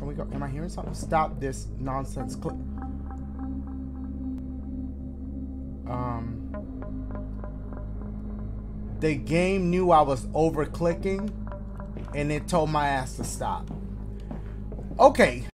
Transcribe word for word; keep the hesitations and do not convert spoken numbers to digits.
Can we go? Am I hearing something? Stop this nonsense click. Um, the game knew I was over clicking and it told my ass to stop. Okay.